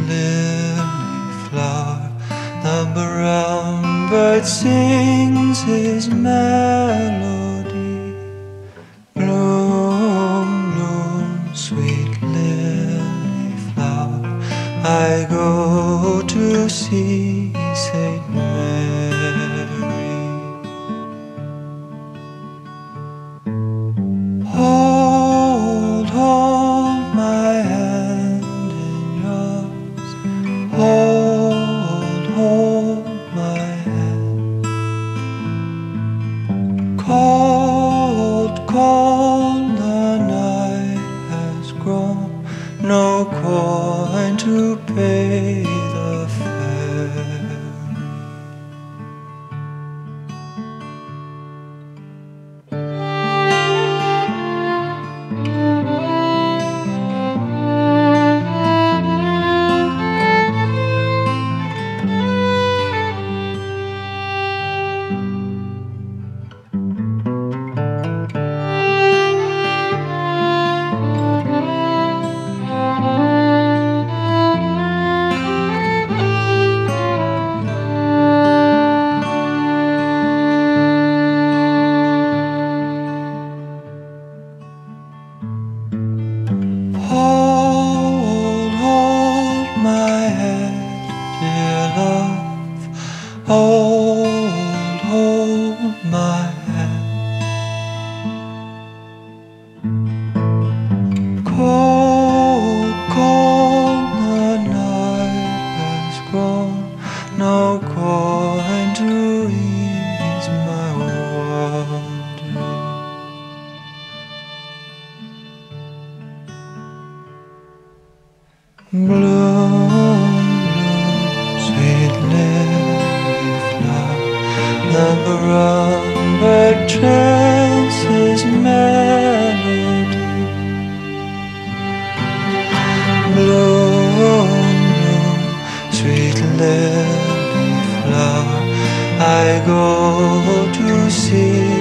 lily flower, the brown bird sings his melody. Bloom, bloom, sweet lily flower, I go to see Saint Mary. Hold, hold my hand in yours. Hold, hold my hand. Cold, cold the night has grown, no coin to pay the ferry. Hold, hold my head, dear love. Hold, hold my hand. Cold, cold the night has grown, no coin to ease my wandering. Bloom, bloom, sweet lily flower, the brown bird trails his melody. Bloom, bloom, sweet lily flower, I go to see